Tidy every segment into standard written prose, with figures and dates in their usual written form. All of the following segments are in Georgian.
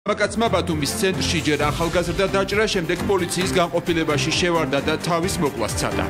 მამაკაცმა ბათუმის ცენტრში ჯერ ახალგაზრდა დაჭრა, შემდეგ პოლიციის განყოფილებაში შევარდა და თავის მოკვლას სცადა.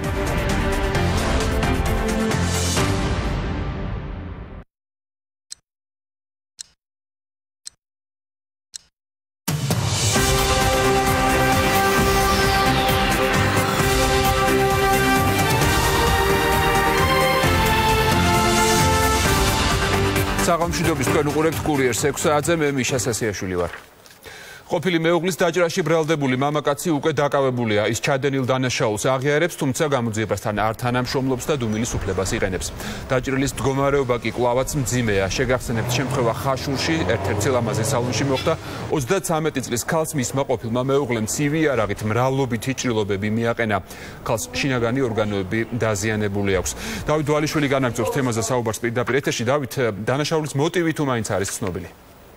საღამოშიდობის თქვენ უყურებთ კურიერს 6 საათზე, მე მიშა სასიაშვილი ვარ. ყოფილი მეუღლის დაჭრაში ბრალდებული მამაკაცი უკვე დაკავებულია. ის ჩადენილ დანაშაულს აღიარებს, თუმცა გამოძიებასთან არ თანამშრომლობს და დუმილის უფლებას იყენებს. დაჭრილის მდგომარეობა კი კვლავაც მძიმეა. შეგახსენებთ შემთხვევა ხაშურში, ერთ-ერთ სილამაზის სალონში მოხდა. 33 წლის ქალს მისმა ყოფილმა მეუღლემ ცივი იარაღით მრავლობითი ჭრილობები მიაყენა. ქალს შინაგანი ორგანოები დაზიანებული აქვს. დავით დვალიშვილი განაგრძობს თემაზე საუბარს პირდაპირ ეთერში. დავით, დანაშაულის მოტივი თუ მაინც არის ცნობილი?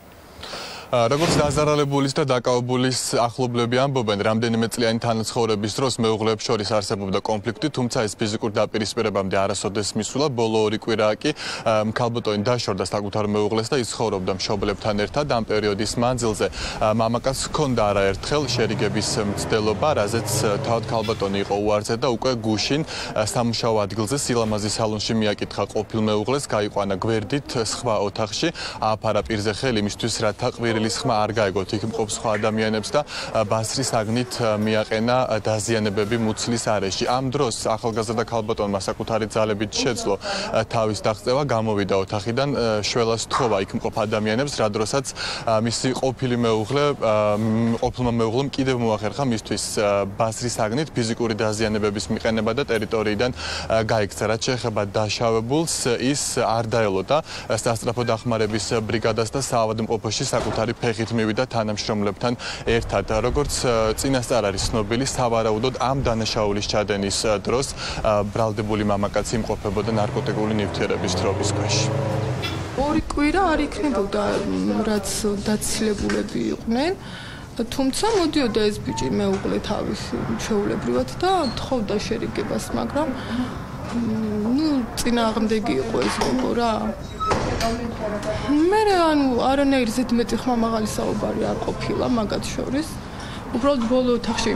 როგორც დაზარალებულის და დაკავებულის ახლობლები ამბობენ, რამდენიმე წლიანი თანაცხოვრების დროს მეუღლეებს შორის არსებობდა კონფლიქტი, თუმცა ეს ფიზიკურ დაპირისპირებამდე არასოდეს მისულა. ბოლო 2 კვირა კი ქალბატონი დაშორდა საკუთარ მეუღლეს და ის ცხოვრობდა მშობლებთან ერთად. ამ პერიოდის მანძილზე მამაკაცს ჰქონდა არაერთხელ შერიგების მცდელობა, რაზეც თავად ქალბატონი იყო უარზე და უკვე გუშინ სამუშაო ადგილზე სილამაზის სალონში მიაკითხა ყოფილ მეუღლეს, გაიყვანა გვერდით სხვა ოთახში, ააფარა პირზე ხელი იმისთვის, რათა ყვირილის ხმა არ გაეგოთ იქ მყოფ სხვა ადამიანებს და ბასრის აგნით მიაყენა დაზიანებები მუცლის არეში. ამ დროს ახალგაზრდა ქალბატონმა საკუთარი ძალებით შეძლო თავის დაღწევა, გამოვიდა ოთახიდან, შველას თხოვა იქ მყოფ ადამიანებს, რა დროსაც მისი ყოფილმა მეუღლემ კიდევ მოახერხა მისთვის ბასრის აგნით ფიზიკური დაზიანებების მიყენება და ტერიტორიიდან გაიქცა. რაც შეეხება დაშავებულს, ის არ დაელოდა სასწრაფო დახმარების ბრიგადას და საავადმყოფოში საკუთარი ფეხით მივიდა თანამშრომლებთან ერთად. როგორც წინასწარ არის ცნობილი, სავარაუდოდ ამ დანაშაულის ჩადენის დროს ბრალდებული მამაკაცი იმყოფებოდა ნარკოტიკული ნივთიერების თრობის ქვეშ. 2 კვირა არ იქნებოდა, რაც დაცილებულები იყვნენ. თუმცა მოდიოდა ეს ბიჭი მეუღლე თავის ჩვეულებრივად და თხოვდა შერიგებას, მაგრამ წინააღმდეგი იყო ეს გოგო რა. მე არანაირ ზედმეტი ხმამაღალი საუბარი არ ყოფილა მაგათ შორის. უბრალოდ ბოლო ოთახში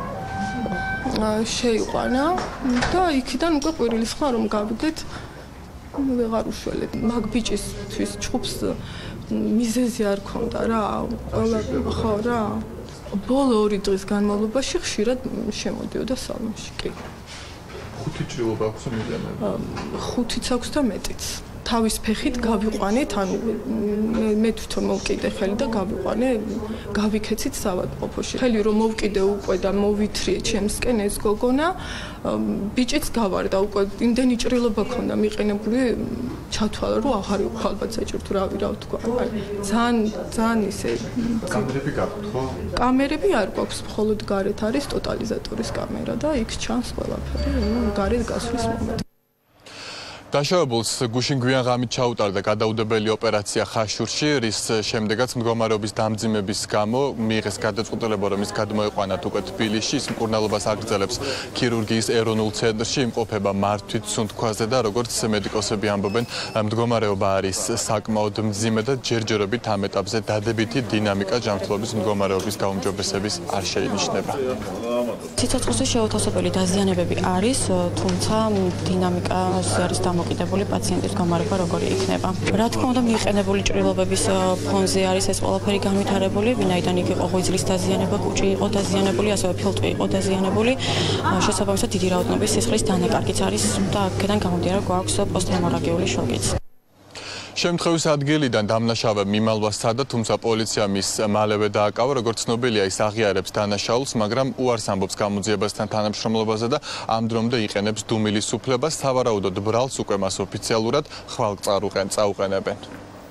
შეიყვანა და იქიდან უკვე ყვირილის ხმა რომ გავიგეთ, ვეღარ უშველეთ. მაგ ბიჭისთვის ჯგუფს მიზეზი არ ქონდა რა, ყველა ხო რა. ბოლო 2 დღის განმავლობაში ხშირად შემოდიოდა სალონში კი. 5 ჭრილობა აქვს მიზანები. 5-იც აქვს და მეტიც. თავის ფეხით გავიყვანეთ, ანუ მე თვითონ მოვკიდე ხელი და გავიყვანე, გავიქეცით საავადმყოფოში. ხელი რომ მოვკიდე უკვე და მოვითრიე ჩემსკენ ეს გოგონა, ბიჭიც გავარდა უკვე იმდენი ჭრილობა ქონდა მიყენებული, ჩათვალა რომ აღარ იყო ალბათ საჭიროა რავი რა ვთქვა. ძალიან ისე კამერები გაქვთ ხო? კამერები არ გვაქვს, მხოლოდ გარეთ არის ტოტალიზატორის კამერა და იქ ჩანს ყველაფერი, გარეთ გასვლის მომენტი. დაშავებულს გუშინ გვიან ღამით ჩაუტარდა გადაუდებელი ოპერაცია ხაშურში, რის შემდეგაც მდგომარეობის დამძიმების გამო მიიღეს გადაწყვეტილება, რომ ის გადმოეყვანათ უკვე თბილისში. ის მკურნალობას აგრძელებს ქირურგიის ეროვნულ ცენტრში, იმყოფება მართვით სუნთქვაზე და როგორც მედიკოსები ამბობენ, მდგომარეობა არის საკმაოდ მძიმე და ჯერჯერობით ამ ეტაპზე დადებითი დინამიკა ჯანმრთელობის მდგომარეობის გაუმჯობესების არ შეინიშნება. სიცოცხლეში შეუთავსებელი დაზიანებები არის, თუმცა დინამიკაზე არის მოკიდებული პაციენტის გამარება როგორი იქნება. რა თქმა უნდა, მიყენებული ჭრილობების ფონზე არის ეს ყველაფერი განვითარებული, ვინაიდან იქ იყო ღვიძლის დაზიანება, კუჭი იყო დაზიანებული, ასევე ფილტვი იყო დაზიანებული. შესაბამისად, დიდი რაოდენობის სისხლის დანაკარგიც არის და აქედან გამომდინარე გვაქვს პოსტჰემორაგიული შოკიც. შემთხვევის ადგილიდან დამნაშავე მიმალვა სცადა, თუმცა პოლიცია მის მალევე დააკავა. როგორც ცნობილია, ის აღიარებს დანაშაულს, მაგრამ უარს ამბობს გამოძიებასთან თანამშრომლობაზე და ამ დრომდე იყენებს დუმილის უფლებას. სავარაუდოდ ბრალს უკვე მას ოფიციალურად ხვალწაუყენებენ.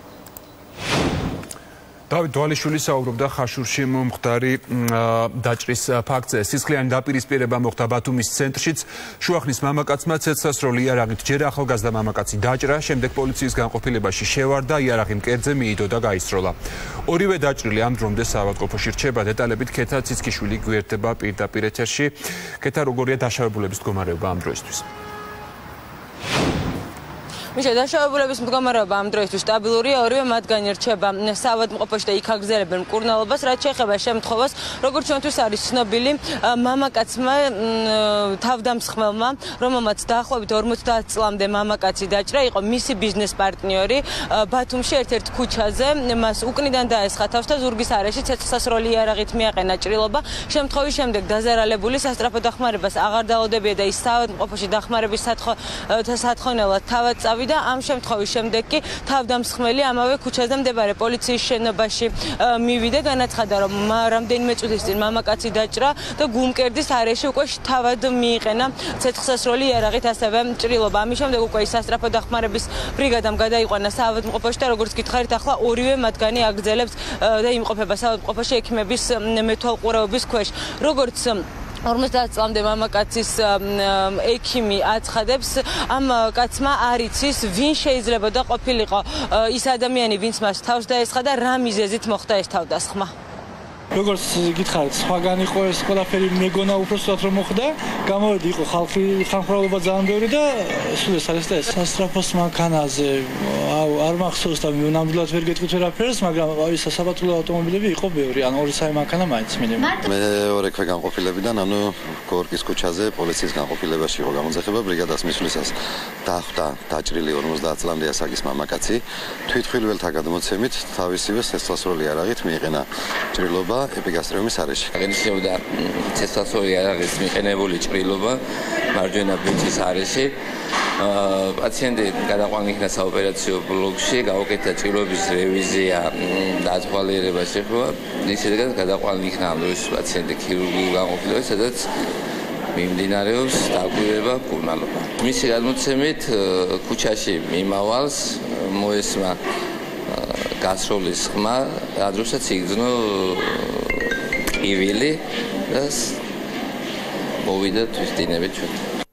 დავით დვალიშვილი საუბრობდა ხაშურში მომხდარი დაჭრის ფაქტზე. სისხლიანი დაპირისპირება მოხდა ბათუმის ცენტრშიც. შუახნის მამაკაცმა ცეცხლსასროლი იარაღით ჯერ ახალგაზრდა მამაკაცი დაჭრა, შემდეგ პოლიციის განყოფილებაში შევარდა, იარაღი მკერდზე მიიდო და გაისროლა. ორივე დაჭრილი ამ დრომდე საავადმყოფოში რჩება. დეტალებით ქეთა ციცქიშვილი გვერდება პირდაპირ ეთერში. ქეთა, როგორია დაშავებულების მდგომარეობა ამ დროისთვის? მიშა დაშავებულების მდგომარეობა ამ დროისთვის სტაბილურია, ორივე მათგანი რჩება საავადმყოფოში და იქ აგრძელებენ მკურნალობას, რაც შეეხება შემთხვევას, როგორც ჩვენთვის არის ცნობილი, მამაკაცმა თავდამსხმელმა, რომელმაც დაახლოებით 50 წლამდე მამაკაცი დაჭრა, იყო მისი ბიზნეს პარტნიორი ბათუმში ერთ-ერთ ქუჩაზე, მას უკნიდან დაესხა თავს და ზურგის არეში ცეცხლსასროლი იარაღით მიაყენა ჭრილობა. შემთხვევის შემდეგ დაზარალებული სასწრაფო დახმარებას აღარ დაალოდებია და ის საავადმყოფოში დახმარების სათხოვნელად თავად წავიდა. ამ შემთხვევის შემდეგ კი თავდამსხმელი ამავე ქუჩაზე მდებარე პოლიციის შენობაში მივიდა, განაცხადა, რომ რამდენიმე წუთის წინ მამაკაცი დაჭრა და გუმკერდის არეში უკვე თავად მიიყენა ცეცხლსასროლი იარაღით ასევე ჭრილობა. ამის შემდეგ უკვე ის სასწრაფო დახმარების ბრიგადამ გადაიყვანა საავადმყოფოში და როგორც გითხარით, ახლა ორივე მათგანი აგრძელებს და იმყოფება საავადმყოფოში ექიმების მეთვალყურეობის ქვეშ. როგორც 50 წლამდე მამაკაცის ექიმი აცხადებს, ამ კაცმა არ იცის, ვინ შეიძლება და ყოფილიყო ის ადამიანი, ვინც მას თავს დაესხა და რა მიზეზით მოხდა ეს თავდასხმა. როგორც გითხარით, სხვაგან იყო ეს ყველაფერი, მეგონა უბრალოდ რომ მოხდა, გამოვედი, იყო ხალხი, ხალხმრავლობა ძალიან ბევრი და სულ ეს არის და ეს სასწრაფოს მანქანაზე არ მახსოვს და ნამდვილად ვერ გეტყვით ვერაფერს, მაგრამ ის სასაბათლო ავტომობილები იყო ბევრი, ან 2-3 მანქანა მაინც მინიმუმ. მეორე ქვეგანყოფილებიდან, ანუ გორკის ქუჩაზე პოლიციის განყოფილებაში იყო გამოძახება ბრიგადას მისვლისას. დახვდა დაჭრილი 50 წლამდე ასაკის მამაკაცი, თვითმხილველთა გადმოცემით თავისივე ცეცხლსასროლი იარაღით მიიყენა ჭრილობა ეპიგასტრიუმის არეში. აღნიშნავდა ცეცხლსასროლი იარაღის მიყენებული ჭრილობა მარჯვენა ბიჭის არეში. პაციენტი გადაყვანილი იქნა საოპერაციო ბლოკში, გაუკეთა ჭრილობის რევიზია და ათვალიერება შეხვდა. ის შედეგად გადაყვანილი იქნა ამ დროს პაციენტი ქირურგიულ განყოფილებაში, სადაც მიმდინარეობს დაკვირვება, მკურნალობა. მისი გადმოცემით ქუჩაში მიმავალს მოესმა გასროლის ხმა, ადროსაც იგრძნო ყივილი და მოვიდა თვითდინებით ჩვენ.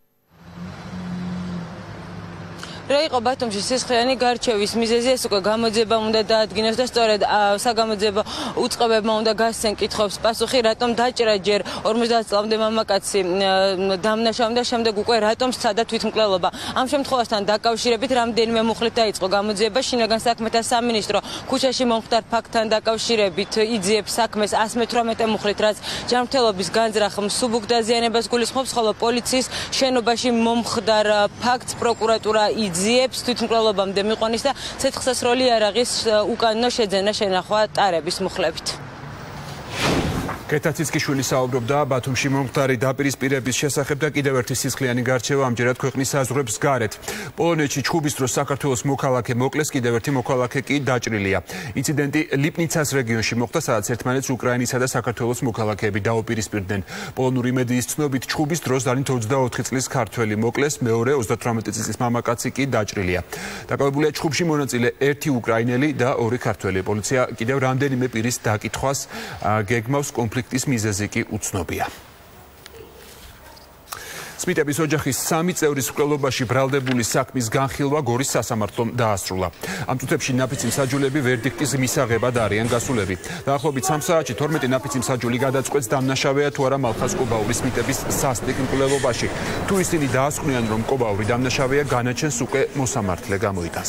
რა იყო ბათუმში სისხლიანი გარჩევის მიზეზი, ეს უკვე გამოძიება უნდა დაადგინოს და სწორედ საგამოძიებო უწყებებმა უნდა გასცენ კითხვებს პასუხი, რატომ დაჭრა ჯერ 50 წლამდე მამაკაცი დამნაშავდა, შემდეგ უკვე რატომ სცადა თვითმკვლელობა. ამ შემთხვევასთან დაკავშირებით რამდენიმე მუხლით დაიწყო გამოძიება. შინაგან საქმეთა სამინისტრო ქუჩაში მომხდარ ფაქტთან დაკავშირებით იძიებს საქმეს 118 მუხლით, რაც ჯანმრთელობის განზრახ მსუბუქ დაზიანებას გულისხმობს, ხოლო პოლიციის შენობაში მომხდარ ფაქტს პროკურატურა იძიებს თვითმკვლელობამდე მიყვანის და ცეცხლსასროლი იარაღის უკანონო შეძენა შენახვა ტარების მუხლებით. კეთა ციცკიშვილი საუბრობდა ბათუმში მომხდარი დაპირისპირების შესახებ და კიდევ ერთი სისხლიანი გარჩევა ამჯერად ქვეყნის საზღვრებს გარეთ. პოლონეთში ჩხუბის დროს საქართველოს მოქალაქე მოკლეს, კიდევ ერთი მოქალაქე კი დაჭრილია. ინციდენტი ლიპნიცას რეგიონში მოხდა, სადაც ერთმანეთს უკრაინისა და საქართველოს მოქალაქეები დაუპირისპირდნენ. პოლონური მედიის ცნობით ჩხუბის დროს დანით 24 წლის ქართველი მოკლეს, მეორე 38 წლის მამაკაცი კი დაჭრილია. დაკავებულია ჩხუბში მონაწილე ერთი უკრაინელი და ორი ქართველი. პოლიცია კიდევ რამდენიმე პირის დაკითხვას გეგმავს, კონფლიქტის მიზეზი კი უცნობია. სმიტების ოჯახის 3 წევრის მკვლელობაში ბრალდებული საქმის განხილვა გორის სასამართლომ დაასრულა. ამ წუთებში ნაფიცი მსაჯულები ვერდიქტის მისაღებად არიან გასულები. დაახლოებით 3 საათში 12 ნაფიცი მსაჯული გადაწყვეტს დამნაშავეა თუ არა მალხაზ კობაურის სმიტების სასტიკ მკვლელობაში. თუ ისინი დაასკვნიან, რომ კობაური დამნაშავეა, განაჩენს უკვე მოსამართლე გამოიტანს.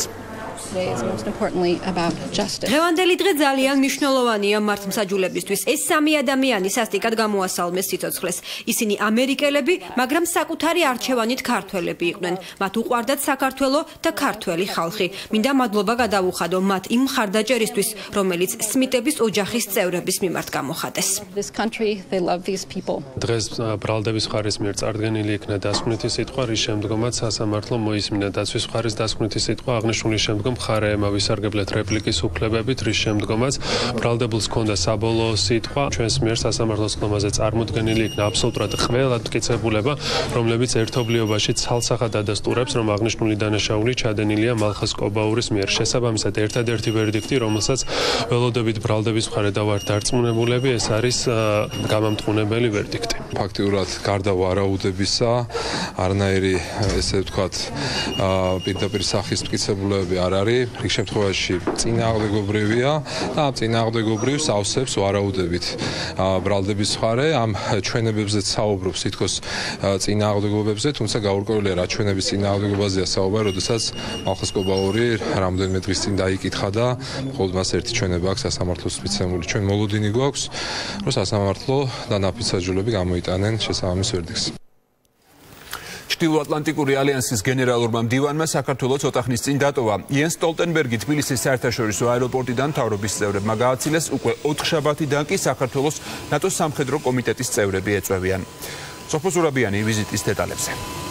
დღევანდელი დღე ძალიან მნიშვნელოვანია მართლმსაჯულებისთვის. ეს 3 ადამიანი სასტიკად გამოასალმეს სიცოცხლეს. ისინი ამერიკელები, მაგრამ საკუთარი არჩევანით ქართველები იყვნენ. მათ უყვარდათ საქართველო და ქართველი ხალხი. მინდა მადლობა გადავუხადო მათ იმ მხარდაჭერისთვის, რომელიც სმიტების ოჯახის წევრების მიმართ გამოხატეს. დღეს ბრალდების მხარის მიერ წარდგენილი იქნა დასკვნითი სიტყვა, რის შემდგომაც სასამართლომ მოისმინა დაცვის მხარის დასკვნითი სიტყვა, აღნიშნული შემდგომ მხარეებმა ვისარგებლეთ რეპლიკის უფლებებით, რის შემდგომაც ბრალდებულს ჰქონდა საბოლოო სიტყვა. ჩვენს მიერ სასამართლოს ხმაზე წარმოდგენილი იქნა აბსოლუტურად ყველა მტკიცებულება, რომლებიც ერთობლიობაში ცალსახად ადასტურებს, რომ აღნიშნული დანაშაული ჩადენილია მალხაზ კობაურის მიერ. შესაბამისად, ერთადერთი ვერდიქტი, რომელსაც ველოდებით ბრალდების მხარე და ვართ დარწმუნებულები, ეს არის გამამტყუნებელი ვერდიქტი. ფაქტიურად გარდა ვარაუდებისა, არანაირი ესე ვთქვათ, პირდაპირ სახის მტკიცებულებები არ არის რიგ შემთხვევაში წინააღმდეგობრივია და ამ წინააღმდეგობრივ სავსებს ვარაუდებით ბრალდების მხარე ამ ჩვენებებზეც საუბრობს თითქოს წინააღმდეგობებზე, თუმცა გაურკვევლია რა ჩვენების წინააღმდეგობაზეა საუბარი, როდესაც მალხაზ კობაური რამდენიმე დღის წინ დაიკითხა და მხოლოდ მას ერთი ჩვენება აქვს სასამართლოს მიცემული. ჩვენ მოლოდინი გვაქვს, რომ სასამართლო და ნაფიცაჯულები გამოიტანენ შესაბამის ვერდიქტს. ჩრდილოატლანტიკური ალიანსის გენერალურმა მდივანმა საქართველოს ცოტა ხნის წინ დატოვა. იენს სტოლტენბერგი თბილისის საერთაშორისო აეროპორტიდან მთავრობის წევრებმა გააცილეს, უკვე 4 შაბათიდან კი საქართველოს ნატოს სამხედრო კომიტეტის წევრები ეწვევიან. სოფო ზურაბიანი ვიზიტის დეტალებზე.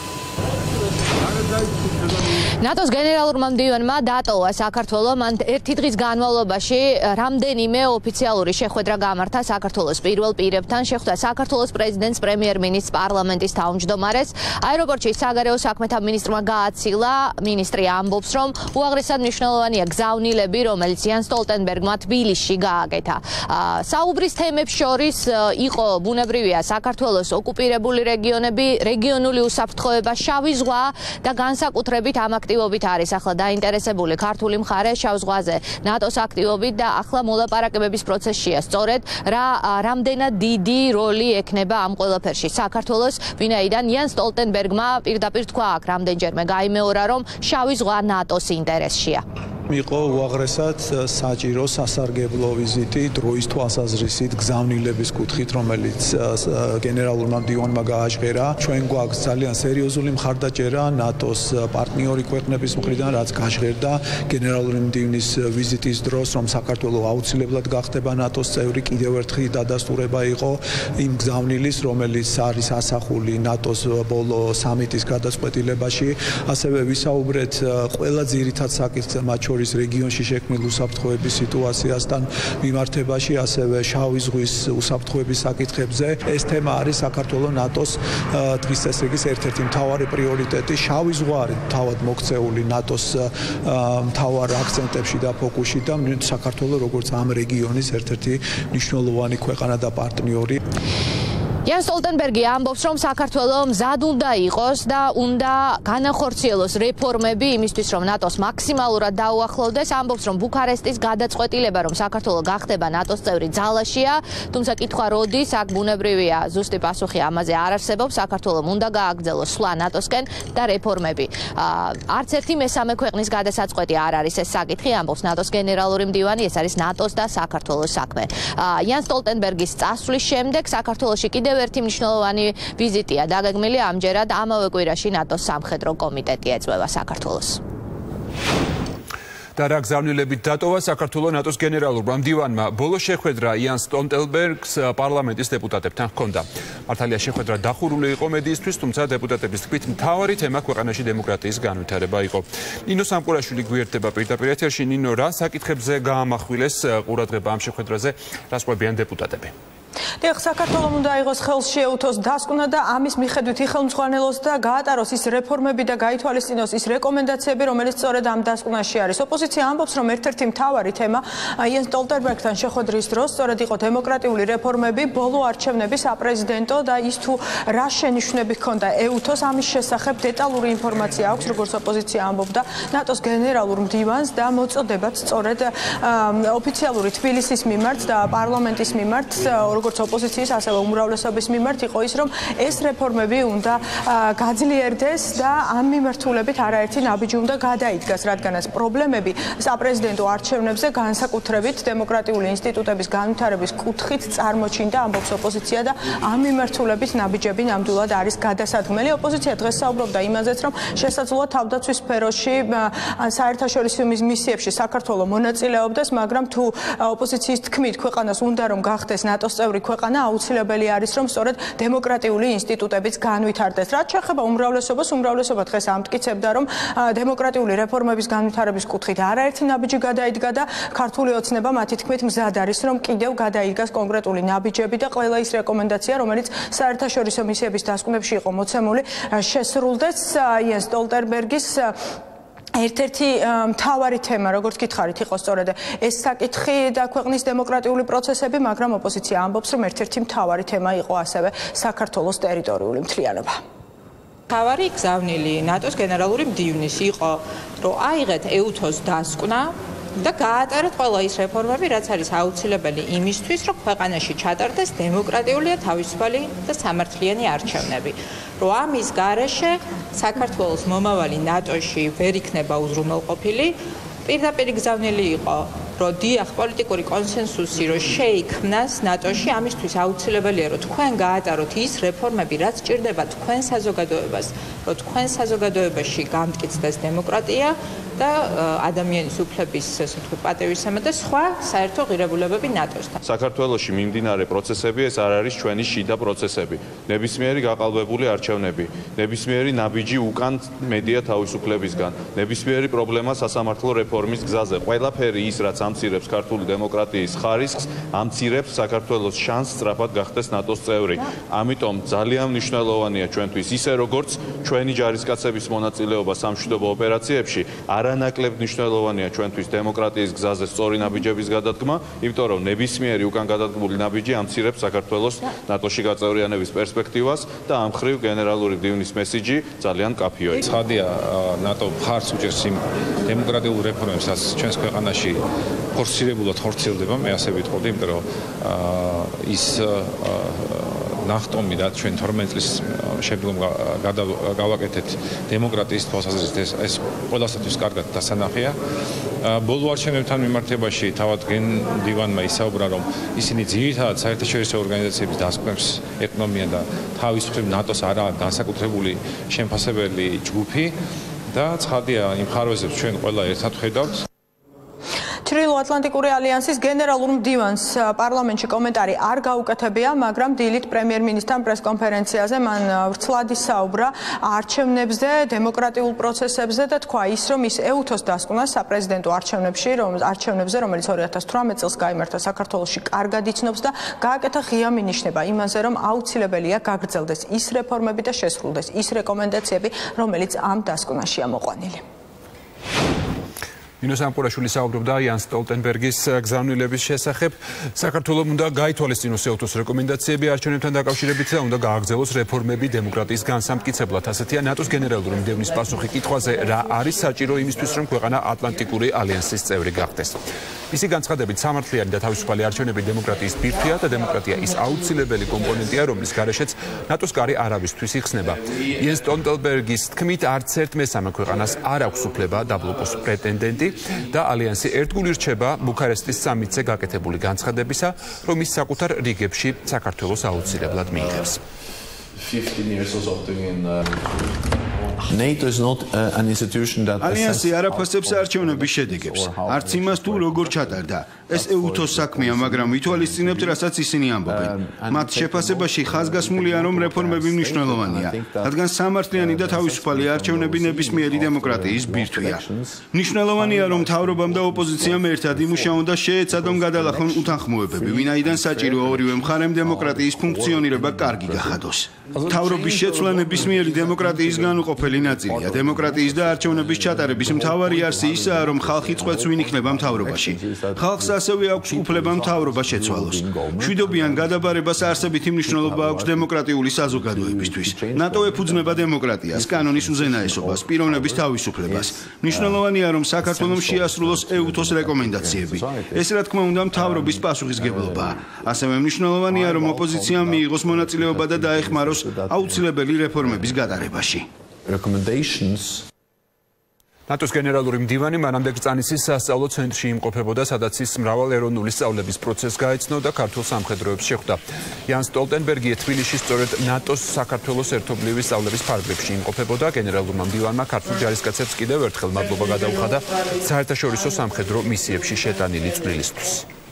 ნატოს გენერალურმა მდივანმა დატოვა საქართველოს მან ერთი დღის განმავლობაში რამდენიმე ოფიციალური შეხვედრა გამართა საქართველოს პირველ პირებთან, შეხვდა საქართველოს პრეზიდენტს, პრემიერ-მინისტრს, პარლამენტის თავმჯდომარეს. აეროპორტში საგარეო საქმეთა მინისტრმა გააცილა, მინისტრი ამბობს, რომ უაღრესად მნიშვნელოვანია გზავნილები, რომელიც იან სტოლტენბერგმა თბილისში გააკეთა. საუბრის თემებს შორის იყო ბუნებრივია საქართველოს ოკუპირებული რეგიონები, რეგიონული უსაფრთხოება, შავი ზღვა და განსაკუთრებით ამ აქტივობით არის ახლა დაინტერესებული ქართული მხარე შავ ზღვაზე ნატოს აქტივობით და ახლა მოლაპარაკებების პროცესშია. სწორედ რამდენად დიდი როლი ექნება ამ ყველაფერში საქართველოს, ვინაიდან იან სტოლტენბერგმა პირდაპირ თქვა აქ რამდენჯერმე გაიმეორა, რომ შავი ზღვა ნატოს ინტერესშია. იყო უაღრესად საჭირო სასარგებლო ვიზიტი დროის თვალსაზრისით გზავნილების კუთხით, რომელიც გენერალურმა მდივანმა გააჟღერა. ჩვენ გვაქვს ძალიან სერიოზული მხარდაჭერა ნატოს პარტნიორი ქვეყნების მხრიდან, რაც გაჟღერდა გენერალური მდივნის ვიზიტის დროს, რომ საქართველო აუცილებლად გახდება ნატოს წევრი. კიდევ ერთხელ დადასტურება იყო იმ გზავნილის, რომელიც არის ასახული ნატოს ბოლო სამიტის გადაწყვეტილებაში. ასევე ვისაუბრეთ ყველა ძირითად საკითხზე, მათ შორის რეგიონში შექმნილ უსაფრთხოების სიტუაციასთან მიმართებაში, ასევე შავი ზღვის უსაფრთხოების საკითხებზე. ეს თემა არის საქართველოს ნატოს დღის წესრიგის ერთ-ერთი მთავარი პრიორიტეტი. შავი ზღვა არის თავად მოქცეული ნატოს მთავარ აქცენტებში და ფოკუსში და საქართველოს როგორც ამ რეგიონის ერთ-ერთი მნიშვნელოვანი ქვეყანა და პარტნიორი. იან სტოლტენბერგი ამბობს, რომ საქართველოს მზად უნდა იყოს და უნდა განახორციელოს რეფორმები იმისთვის, რომ ნატოს მაქსიმალურად დაუახლოვდეს. ამბობს, რომ ბუქარესტის გადაწყვეტილება, რომ საქართველოს გახდება ნატოს წევრი, ძალაშია, თუმცა კითხვა როდის, აქ ბუნებრივია ზუსტი პასუხი ამაზე არ არსებობს. საქართველოს უნდა გააგრძელოს სვლა ნატოსკენ და რეფორმები. არც ერთი მესამე ქვეყნის გადასაწყვეტი არ არის ეს საკითხი, ამბობს ნატოს გენერალური მდივანი, ეს არის ნატოს და საქართველოს საქმე. იან სტოლტენბერგის წასვლის შემდეგ საქართველოში კიდევ ერთი მნიშვნელოვანი ვიზიტია დაგეგმილი, ამჯერად ამავე კვირაში ნატოს სამხედრო კომიტეტი ეწვევა საქართველოს. და რა გზავნილებით დატოვა საქართველოს ნატოს გენერალურმა მდივანმა. ბოლო შეხვედრა იან სტოლტენბერგს პარლამენტის დეპუტატებთან ჰქონდა. მართალია შეხვედრა დახურული იყო მედიისთვის, თუმცა დეპუტატების თქმით მთავარი თემა ქვეყანაში დემოკრატიის განვითარება იყო. ნინო სამყურაშვილი გვერდება პირდაპირ ეთერში. ნინო, რა საკითხებზე გაამახვილეს ყურადღება ამ შეხვედრაზე, რას ყვებიან დეპუტატები? დიახ, საქართველოს უნდა აიღოს ხელს შეეუთოს დასკვნა და ამის მიხედვით იხელმძღვანელოს და გაატაროს ის რეფორმები და გაითვალისწინოს ის რეკომენდაციები, რომელიც სწორედ ამ დასკვნაში არის. ოპოზიცია ამბობს, რომ ერთ-ერთი მთავარი თემა იან სტოლტენბერგთან შეხვედრის დროს სწორედ იყო დემოკრატიული რეფორმები, ბოლო არჩევნების საპრეზიდენტო და ის თუ რა შენიშვნები ჰქონდა ეუთოს, ამის შესახებ დეტალური ინფორმაცია აქვს, როგორც ოპოზიცია ამბობდა ნატოს გენერალურ მდივანს და მოწოდებაც სწორედ ოფიციალური თბილისის მიმართ და პარლამენტის მიმართ, როგორც ოპოზიციის, ასევე უმრავლესობის მიმართ იყო ის, რომ ეს რეფორმები უნდა გაძლიერდეს და ამ მიმართულებით არაერთი ნაბიჯი უნდა გადაიდგას, რადგანაც პრობლემები საპრეზიდენტო არჩევნებზე განსაკუთრებით დემოკრატიული ინსტიტუტების განვითარების კუთხით წარმოჩინდა, ამბობს ოპოზიცია და ამ მიმართულებით ნაბიჯები ნამდვილად არის გადასადგმელი. ოპოზიცია დღეს საუბრობდა იმაზეც, რომ შესაძლოა თავდაცვის სფეროში საერთაშორისო მისიებში საქართველოს მონაწილეობდეს, მაგრამ თუ ოპოზიციის თქმით ქვეყანას უნდა რომ გახდეს ნატოს წევრი ქვეყანა, აუცილებელი არის რომ სწორედ დემოკრატიული ინსტიტუტებიც განვითარდეს. რაც შეეხება უმრავლესობას, უმრავლესობა დღეს ამტკიცებდა, რომ დემოკრატიული რეფორმების განვითარების კუთხით არაერთი ნაბიჯი გადაიდგა და ქართული ოცნება მათი თქმით მზად არის, რომ კიდევ გადაიდგას კონკრეტული ნაბიჯები და ყველა ის რეკომენდაცია, რომელიც საერთაშორისო მისიების დასკვნებში იყო მოცემული, შესრულდეს. იან სტოლტენბერგის ერთ-ერთი მთავარი თემა, როგორც გითხარით, იყო სწორედ ეს საკითხი და ქვეყნის დემოკრატიული პროცესები, მაგრამ ოპოზიცია ამბობს, რომ ერთ-ერთი მთავარი თემა იყო ასევე საქართველოს ტერიტორიული მთლიანობა. თავარი გზავნილი ნატოს გენერალური მდივნის იყო, რომ აიღეთ EUTOS დასკვნა და გაატარეთ ყველა ის რეფორმები, რაც არის აუცილებელი იმისთვის, რომ ქვეყანაში ჩატარდეს დემოკრატიული და თავისუფალი და სამართლიანი არჩევნები. რომ ამის გარეშე საქართველოს მომავალი ნატოში ვერ იქნება უზრუნველყოფილი, პირდაპირ გზავნილი იყო, რომ დიახ პოლიტიკური კონსენსუსი რომ შეიქმნას ნატოში, ამისთვის აუცილებელია, რომ თქვენ გაატაროთ ის რეფორმები, რაც ჭირდება თქვენ საზოგადოებას, რომ თქვენ საზოგადოებაში გამტკიცდეს დემოკრატია და ადამიანის უფლების, ესე ვთქვი, პატივისცემა და სხვა საერთო ღირებულებები ნატოსთან. საქართველოში მიმდინარე პროცესები ეს არ არის ჩვენი შიდა პროცესები. ნებისმიერი გაყალბებული არჩევნები, ნებისმიერი ნაბიჯი უკან მედია თავისუფლებისგან, ნებისმიერი პრობლემა სასამართლო რეფორმის გზაზე. ყველაფერი ის, რაც ამცირებს ქართული დემოკრატიის ხარისხს, ამცირებს საქართველოს შანსს სწრაფად გახდეს ნატოს წევრი. ამიტომ ძალიან მნიშვნელოვანია ჩვენთვის ისე როგორც ჩვენი ჯარისკაცების მონაწილეობა სამშვიდობო ოპერაციებში, არანაკლებ მნიშვნელოვანია ჩვენთვის დემოკრატიის გზაზე სწორი ნაბიჯების გადადგმა, იმიტომ რომ ნებისმიერი უკან გადადგმული ნაბიჯი ამცირებს საქართველოს ნატოში გაწევრიანების პერსპექტივას და ამ მხრივ გენერალური მდივნის მესიჯი ძალიან კაფეოა. ცხადია, ნატო მხარს უჭერს იმ დემოკრატიულ რეფორმებს, რაც ჩვენს ქვეყანაში ფორსირებულად ხორციელდება, მე ასე ვიტყოდი, იმიტომ რომ ის ნახტომი და ჩვენ 12 წლის შემდგომ გავაკეთეთ დემოკრატიის თვალსაზრისით ეს ყველასათვის კარგად დასანახია. ბოლო არჩევნებთან მიმართებაში თავად დივანმა ისაუბრა, რომ ისინი ძირითადად საერთაშორისო ორგანიზაციების დასკვნებს ეკნომიან და თავის მხრივ ნატოს არა განსაკუთრებული შემფასებელი ჯგუფი და ცხადია იმ ხარვეზებს ჩვენ ყველა ერთად ხედავთ. ჩრდილო-ატლანტიკური ალიანსის გენერალურ მდივანს პარლამენტში კომენტარი არ გაუკეთებია, მაგრამ დილით პრემიერ-მინისტრთან პრესკონფერენციაზე მან ვრცლად ისაუბრა არჩევნებზე, დემოკრატიულ პროცესებზე და თქვა ის, რომ ის EUTOS დასკვნას საპრეზიდენტო არჩევნებზე, რომელიც 2018 წელს გაიმართა საქართველოში, კარგად იცნობს და გააკეთა ღია მინიშნება იმაზე, რომ აუცილებელია გაგრძელდეს ის რეფორმები და შესრულდეს ის რეკომენდაციები, რომელიც ამ დასკვნაშია მოყვანილი. ნინო სამყურაშვილი საუბრობდა იან სტოლტენბერგის გზავნილების შესახებ. საქართველოს უნდა გაითვალისწინოს EUTOS რეკომენდაციები არჩევნებთან დაკავშირებით და უნდა გააგრძელოს რეფორმები დემოკრატიის განსამტკიცებლად. ასეთია ნატოს გენერალური მდივნის პასუხი კითხვაზე, რა არის საჭირო იმისთვის, რომ ქვეყანა ატლანტიკური ალიანსის წევრი გახდეს. მისი განცხადებით, სამართლიანი და თავისუფალი არჩევნები დემოკრატიის ბირთვია და დემოკრატია ის აუცილებელი კომპონენტია, რომლის გარეშეც ნატოს კარი არავისთვის იხსნება. იან სტოლტენბერგის თქმით, არც ერთ მესამე ქვეყანას არ აქვს უფლება დაბლოკოს პრეტენდენტი და ალიანსი ერთგული რჩება ბუქარესტის სამიტზე გაკეთებული განცხადებისა, რომ ის საკუთარ რიგებში საქართველოს აუცილებლად მიიღებს. 15 years of doing NATO is not an institution that ალიანსი არაფასებს არჩევნების შედეგებს. არც იმას თუ როგორ ჩატარდა. ეს EUTOS საქმეა, მაგრამ ვითვალისწინებთ, რასაც ისინი ამბობენ. მათ შეფასებაში ხაზგასმულია, რომ რეფორმები მნიშვნელოვანია, რადგან სამართლიანი და თავისუფალი არჩევნები ნებისმიერი დემოკრატიის ბირთვია. მნიშვნელოვანია, რომ მთავრობამ და ოპოზიციამ ერთად იმუშაონ და შეეცადონ გადალახონ უთანხმოებები, ვინაიდან საჭიროა ორივე მხარემ დემოკრატიის ფუნქციონირება კარგი გახადოს. მთავრობის შეცვლა ნებისმიერი დემოკრატიის განუყოფელი ნაწილია. დემოკრატიის და არჩევნების ჩატარების მთავარი არსი ისაა, რომ ხალხი წყვეტს ვინ იქნება მთავრობაში. ხალხს ასევე აქვს უფლება მთავრობა შეცვალოს. მშვიდობიან გადაბარებას არსებითი მნიშვნელობა აქვს დემოკრატიული საზოგადოებისთვის. ნატო ეფუძნება დემოკრატიას, კანონის უზენაესობას, პიროვნების თავისუფლებას. მნიშვნელოვანია, რომ საქართველოს შეასრულოს EUTOS რეკომენდაციები. ეს რა თქმა უნდა მთავრობის პასუხისგებლობაა. ასევე მნიშვნელოვანია, რომ ოპოზიციამ მიიღოს მონაწილეობა და დაეხმაროს აუცილებელი რეფორმების გატარებაში. ნატოს გენერალური მდივანი მანამდე კრწანისის სასწავლო ცენტრში იმყოფებოდა, სადაც ის მრავალეროვნული სწავლების პროცესს გაეცნო და ქართულ სამხედროებს შეხვდა. იან სტოლტენბერგი თბილისში სწორედ ნატოს საქართველოს ერთობლივი სწავლების ფარგლებში იმყოფებოდა. გენერალურმა მდივანმა ქართულ ჯარისკაცებს კიდევ ერთხელ მადლობა გადაუხადა საერთაშორისო სამხედრო მისიებში შეტანილი წვლილისთვის.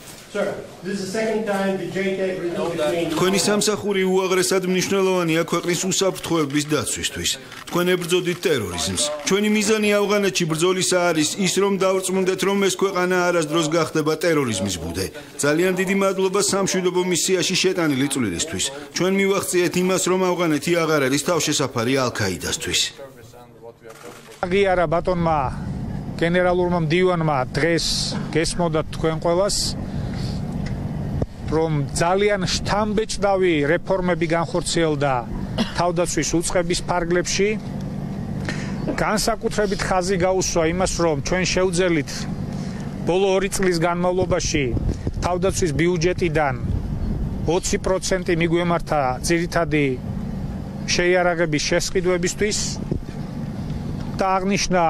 თქვენი სამსახური უაღრესად მნიშვნელოვანია ქვეყნის უსაფრთხოების დაცვისთვის. თქვენ ებრძოდით ტერორიზმს. ჩვენი მიზანი ავღანეთში ბრძოლისა არის ის, რომ დავრწმუნდეთ, რომ ეს ქვეყანა არასდროს გახდება ტერორიზმის ბუდე. ძალიან დიდი მადლობა სამშვიდობო მისიაში შეტანილი წვლილისთვის. ჩვენ მივახციეთ იმას, რომ ავღანეთი აღარ არის თავშესაფარი ალ-ქაიდასთვის. აღიარა ბატონმა გენერალურმა მდივანმა დღეს გესმოდათ თქვენ ყველას. რომ ძალიან შთამბეჭდავი რეფორმები განხორციელდა თავდაცვის უწყების ფარგლებში. განსაკუთრებით ხაზი გაუსვა იმას, რომ ჩვენ შევძელით ბოლო 2 წლის განმავლობაში თავდაცვის ბიუჯეტიდან 20% მიგვემართა ძირითადი შეიარაღების შესყიდვებისთვის და აღნიშნა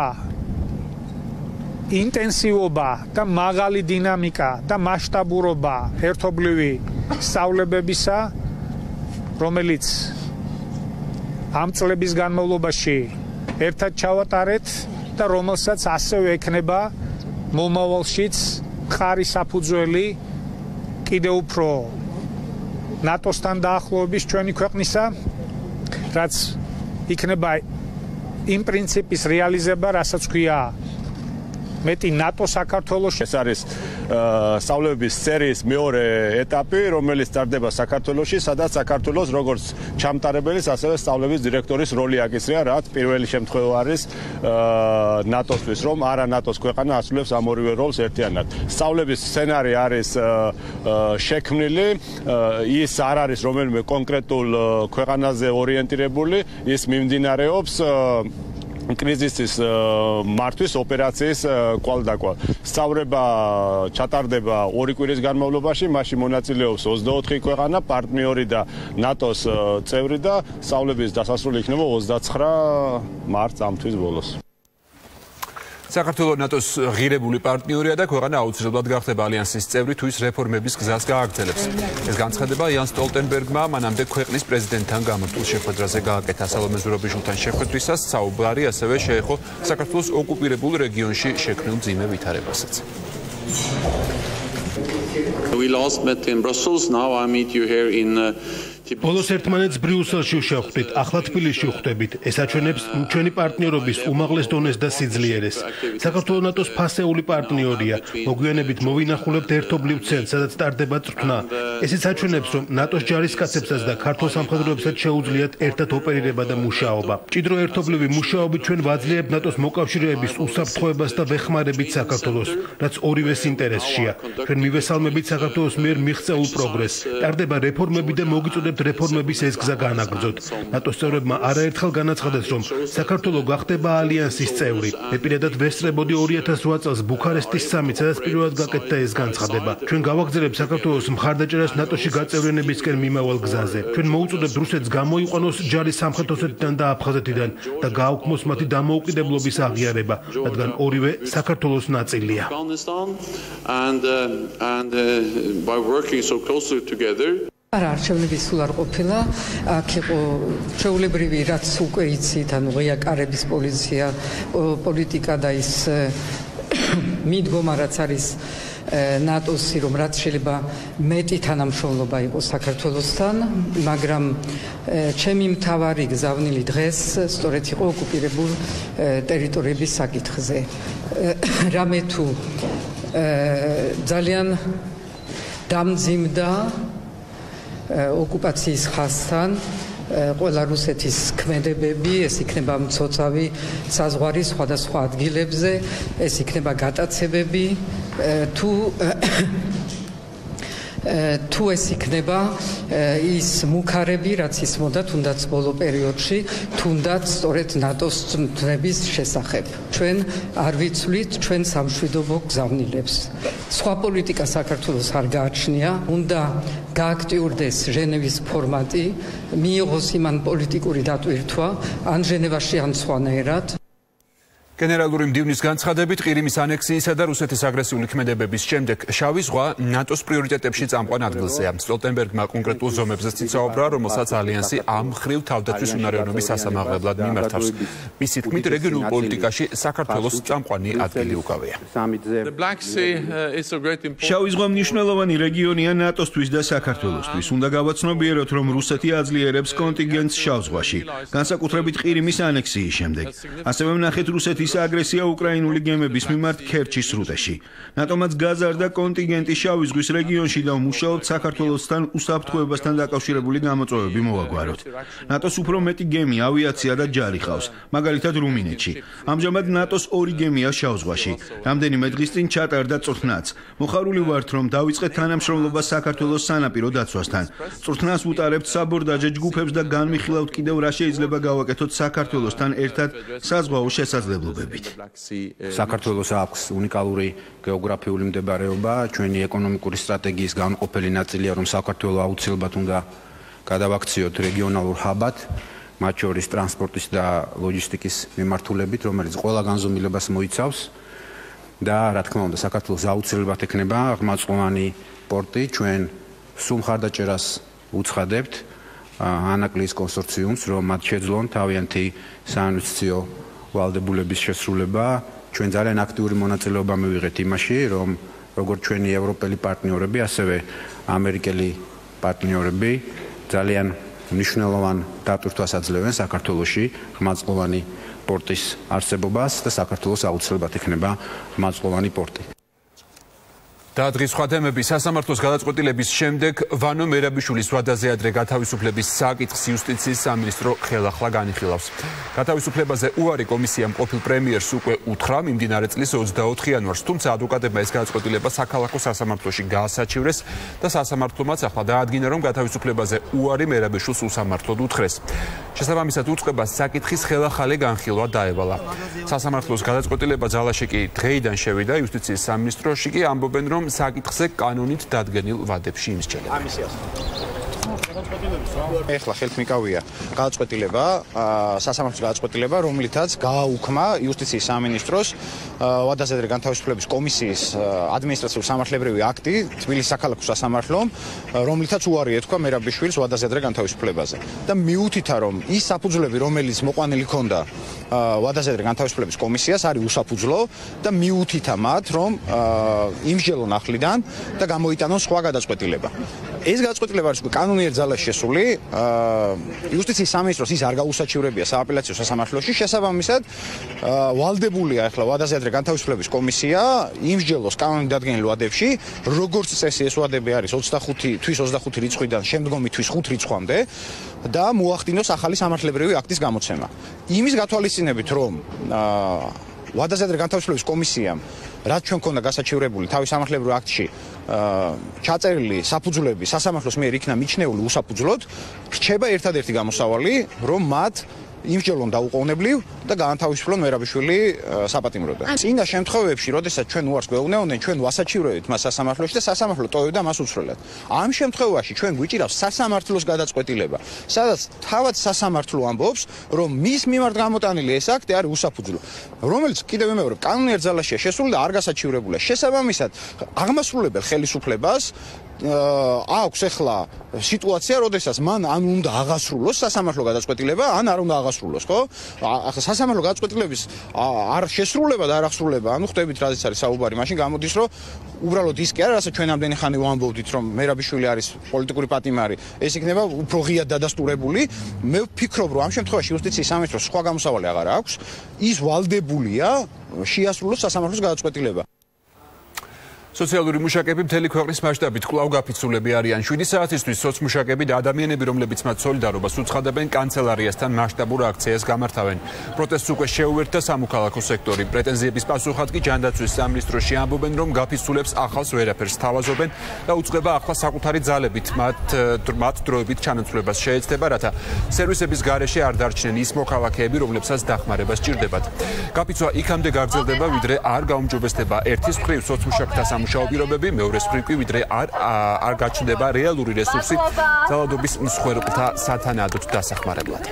ინტენსივობა და მაღალი დინამიკა და მასშტაბურობა ერთობლივი სწავლებებისა, რომელიც ამ წლების განმავლობაში ერთად ჩავატარეთ და რომელსაც ასევე ექნება მომავალშიც მყარი საფუძველი კიდევ უფრო ნატოსთან დაახლოების ჩვენი ქვეყნისა, რაც იქნება იმ პრინციპის რეალიზება, რასაც ქვია მეტი ნატო საქართველოში. ეს არის სწავლების სერიის მეორე ეტაპი, რომელიც სტარდება საქართველოში, სადაც საქართველოს როგორც ჩამტარებელის, ასევე სწავლების დირექტორის როლი აკისრია, რაც პირველი შემთხვევა არის ნატოსთვის, რომ არა ნატოს ქვეყანა ასრულებს ამ ორივე როლს ერთიანად. სწავლების სცენარი არის შექმნილი, ის არ არის რომელიმე კონკრეტულ ქვეყანაზე ორიენტირებული, ის მიმდინარეობს კრიზისის მართვის ოპერაციის კვალდაკვალ. სწავლება ჩატარდება 2 კვირის განმავლობაში, მასში მონაწილეობს 24 ქვეყანა, პარტნიორი და ნატოს წევრი და სწავლების დასასრული იქნება 29 მარტს ამ თვის ბოლოს. საქართველოს ნატოს ღირებული პარტნიორია და ქვეყანა აუცილებლად გახდება ალიანსის წევრი თუ ის რეფორმების გზას გააგრძელებს. ეს განცხადება იან სტოლტენბერგმა მანამდე ქვეყნის პრეზიდენტთან გამართულ შეხვედრაზე გააკეთა. სალომე ზურაბიშვილთან შეხვედრისას საუბარი ასევე შეეხო საქართველოს ოკუპირებულ რეგიონში შექმნილ მძიმე ვითარებასაც. We last met in Brussels, now I meet you here in ბოლოს ერთმანეთს ბრიუსელში შევხვდით, ახლა თბილისში ვხვდებით. ეს აჩვენებს ჩვენი პარტნიორობის უმაღლეს დონეს და სიძლიერეს. საქართველოს ნატოს ფასეული პარტნიორია. მოგვიანებით მოვინახულებთ ერთობლივ ცენტრს, სადაც ტარდება წვრთნა. ესეც აჩვენებს, რომ ნატოს ჯარისკაცებსაც და ქართულ სამხედროებსაც შეუძლიათ ერთად ოპერირება და მუშაობა. მჭიდრო ერთობლივი მუშაობით ჩვენ ვაძლიერებთ ნატოს მოკავშირეების უსაფრთხოებას და ვეხმარებით საქართველოს, რაც ორივეს ინტერესშია. ჩვენ მივესალმებით საქართველოს მიერ მიღწეულ პროგრესს. ტარდება რეფორმები და მოგიწოდებთ რეფორმების ეს გზა განაგრძოთ. ნატოს წევრებმა არაერთხელ განაცხადეს, რომ საქართველოს გახდება ალიანსის წევრი. მე პირადად ვესწრებოდი 2008 წელს ბუქარესტის სამიტს, სადაც პირველად გაკეთდა ეს განცხადება. ჩვენ გავაგრძელებთ საქართველოს მხარდაჭერას ნატოში გაწევრიანებისკენ მიმავალ გზაზე. ჩვენ მოუწოდებთ რუსეთს გამოიყვანოს ჯარის სამხრეთ ოსეთიდან და აფხაზეთიდან და გააუქმოს მათი დამოუკიდებლობის აღიარება, რადგან ორივე საქართველოს ნაწილია. არა, არჩევნები სულ არ ყოფილა. აქ იყო ჩვეულებრივი, რაც უკვე იცით, ანუ ღია კარების პოლიტიკა და ის მიდგომა, რაც არის ნატოსი, რომ რაც შეიძლება მეტი თანამშრომლობა იყოს საქართველოსთან, მაგრამ ჩემი მთავარი გზავნილი დღეს სწორედ იყო ოკუპირებულ ტერიტორიების საკითხზე. რამე თუ ძალიან დამძიმდა ოკუპაციის ხაზთან ყველა რუსეთის ქმედებები, ეს იქნება მცოცავი საზღვარი სხვადასხვა ადგილებზე, ეს იქნება გატაცებები, თუ ეს იქნება ის მუქარები, რაც ისმოდა თუნდაც ბოლო პერიოდში, თუნდაც სწორედ ნატოს წმენდების შესახებ. ჩვენ არ ვიცვლით ჩვენ სამშვიდობო გზავნილებს. სხვა პოლიტიკა საქართველოს არ გააჩნია, უნდა გააქტიურდეს ჟენევის ფორმატი, მიიღოს იმან პოლიტიკური დატვირთვა, ან ჟენევაში, ან სხვანაირად. გენერალური მდივნის განცხადებით ყირიმის ანექსიისა და რუსეთის აგრესიული ქმედებების შემდეგ შავი ზღვა ნატოს პრიორიტეტებში წამყვან ადგილზეა. სტოლტენბერგმა კონკრეტულ ზომებზეც ისაუბრა, რომელსაც ალიანსი ამ მხრივ თავდაცვის უნარიანობის სასამაღლებლად მიმართავს. მისი თქმით, რეგიონულ პოლიტიკაში საქართველოს წამყვანი ადგილი უკავია. შავი ზღვა მნიშვნელოვანი რეგიონია ნატოსთვის და საქართველოსთვის. უნდა გავაცნობიეროთ, რომ რუსეთი აძლიერებს კონტინგენტს შავ ზღვაში, განსაკუთრებით ყირიმის ანექსიის შემდეგ. ასევე ვნახეთ რუსეთის რუსეთის აგრესია უკრაინული გემების მიმართ ქერჩის სრუტეში. ნატომაც გაზარდა კონტინგენტი შავი ზღვის რეგიონში და მუშაობს საქართველოსთან უსაფრთხოებასთან დაკავშირებული გამოწვევები მოვაგვაროთ. ნატოს უფრო მეტი გემი, ავიაცია და ჯარი ყავს, მაგალითად რუმინეთში. ამჟამად ნატოს 2 გემია შავ ზღვაში. რამდენიმე დღის წინ ჩატარდა წვრთნაც. მოხარული ვართ, რომ დავიწყეთ თანამშრომლობა საქართველოს სანაპირო დაცვასთან. წვრთნას ვუტარებთ საბორდაჟე ჯგუფებს და განვიხილავთ კიდევ რა შეიძლება გავაკეთოთ საქართველოსთან ერთად საზღვაო შესაძლებლობებით. საქართველოს აქვს უნიკალური გეოგრაფიული მდებარეობა, ჩვენი ეკონომიკური სტრატეგიის განყოფელი ნაწილია, რომ საქართველო აუცილებლად უნდა გადავაქციოთ რეგიონალურ ჰაბად, მათ შორის ტრანსპორტის და ლოჯისტიკის მიმართულებით, რომელიც ყველა განზომილებას მოიცავს და რა თქმა უნდა, საქართველოს აუცილებლად ექნება ღრმაწყლოვანი პორტი, ჩვენ სულ მხარდაჭერას უცხადებთ ანაკლიის კონსორციუმს, რომ მათ შეძლონ თავიანთი საინვესტიციო ვალდებულების შესრულება. ჩვენ ძალიან აქტიური მონაწილეობა მივიღეთ იმაში, რომ როგორც ჩვენი ევროპელი პარტნიორები, ასევე ამერიკელი პარტნიორები ძალიან მნიშვნელოვან დატვირთვას აძლევენ საქართველოში ღრმაწყლოვანი პორტის არსებობას და საქართველოს აუცილებლად ექნება ღრმაწყლოვანი პორტი. და დღის სხვა თემები სასამართლოს გადაწყვეტილების შემდეგ ვანო მერაბიშვილის ვადაზე ადრე გათავისუფლების საკითხს იუსტიციის სამინისტრო ხელახლა განიხილავს. გათავისუფლებაზე უარი კომისიამ ყოფილ პრემიერს უკვე უთხრა მიმდინარე წლის 24 იანვარს, თუმცა ადვოკატებმა ეს გადაწყვეტილება საქალაქო სასამართლოში გაასაჩივრეს და სასამართლომაც ახლა დაადგინა, რომ გათავისუფლებაზე უარი მერაბიშვილს უსამართლოდ უთხრეს. შესაბამისად უწყებას საკითხის ხელახალი განხილვა დაევალა. სასამართლოს გადაწყვეტილება ძალაში კი დღეიდან შევიდა, იუსტიციის სამინისტროში კი ამბობენ, რომ საკითხზე კანონით დადგენილ ვადებში იმსჯელება. ეხლა ხელთ მიკავია გადაწყვეტილება, სასამართლოს გადაწყვეტილება, რომლითაც გააუქმა იუსტიციის სამინისტროს ვადაზე ადრე განთავისუფლების კომისიის ადმინისტრაციული სამართლებრივი აქტი თბილისის საქალაქო სასამართლომ, რომლითაც უარი ეთქვა მერაბიშვილის ვადაზე ადრე განთავისუფლებაზე. და მიუთითა, რომ ის საფუძვლები, რომელიც მოყვანილი ჰქონდა ვადაზე ადრე განთავისუფლების კომისიას, არის უსაფუძვლო და მიუთითა მათ, რომ იმსჯელონ ახლიდან და გამოიტანონ სხვა გადაწყვეტილება. ეს გადაწყვეტილება არის უკვე კანონიერ ძალაში შესული, იუსტიციის სამინისტროს ის არ გაუსაჩივრებია სააპელაციო სასამართლოში, შესაბამისად ვალდებულია ახლა ვადაზე ადრე განთავისუფლების კომისია იმსჯელოს კანონით დადგენილ ვადებში, როგორც წესი ეს ვადები არის 25 რიცხვიდან შემდგომი თვის 5 რიცხვამდე და მოახდინოს ახალი სამართლებრივი აქტის გამოცემა. იმის გათვალისწინებით, რომ ვადაზე ადრე განთავისუფლების კომისიამ რაც ჩვენ ქონდა გასაჩივრებული თავის სამართლებრივ აქტში ჩაწერილი საფუძვლები სასამართლოს მიერ იქნა მიჩნეული უსაფუძვლოდ, რჩება ერთადერთი გამოსავალი, რომ მათ იმსჯელონ დაუყოვნებლივ და გაანთავისუფლონ მერაბიშვილი საპატიმროდან. წინა შემთხვევებში, როდესაც ჩვენ უარს გვეუბნეოდნენ, ჩვენ ვასაჩივრებთ მას სასამართლოში და სასამართლო ტოვებდა მას უცვლელად. ამ შემთხვევაში ჩვენ გვიჭირავს სასამართლოს გადაწყვეტილება, სადაც თავად სასამართლო ამბობს, რომ მის მიმართ გამოტანილი ეს აქტი არის უსაფუძვლო, რომელიც კიდევ ვიმეორებ, კანონიერ ძალაშია შესული და არ გასაჩივრებულა. შესაბამისად, აღმასრულებელ ხელისუფლებას აქვს ახლა სიტუაცია, როდესაც მან ან უნდა აღასრულოს სასამართლო გადაწყვეტილება, ან არ უნდა აღასრულოს, ხო? ახლა სასამართლო გადაწყვეტილების არ შესრულება და არ აღსრულება, ანუ ხვდებით, რაზეც არის საუბარი, მაშინ გამოდის, რომ უბრალოდ ის კი არა, რასაც ჩვენ ამდენი ხანი ვამბობდით, რომ მერაბიშვილი არის პოლიტიკური პატიმარი, ეს იქნება უფრო ღიად დადასტურებული. მე ვფიქრობ, რომ ამ შემთხვევაში იუსტიციის სამინისტროს სხვა გამოსავალი აღარ აქვს, ის ვალდებულია შეასრულოს სასამართლოს გადაწყვეტილება. სოციალური მუშაკები მთელი ქვეყნის მასშტაბით კვლავ გაფიცულები არიან. 7 საათისთვის სოცმუშაკები და ადამიანები, რომლებიც მათ სოლიდარობას უცხადებენ, კანცელარიასთან მასშტაბურ აქციას გამართავენ. პროტესტს უკვე შეუერთდა სამოქალაქო სექტორი. პრეტენზიების პასუხად კი ჯანდაცვის სამინისტროში ამბობენ, რომ გაფიცულებს ახალს ვერაფერს თავაზობენ და უწყება ახლა საკუთარი ძალებით მათ დროებით ჩანაცვლებას შეეცდება, რათა სერვისების გარეშე არ დარჩნენ ის მოქალაქეები, რომლებსაც დახმარება სჭირდებათ. გაფიცვა იქამდე გაგრძელდება, ვიდრე არ გაუმჯობესდება ერთის მხრივ სოცმუშაკთა სამუშაო პირობები, მეორეს მხრივ კი ვიდრე არ გაჩნდება რეალური რესურსი ძალადობის მსხვერპლთა სათანადოდ დასახმარებლად.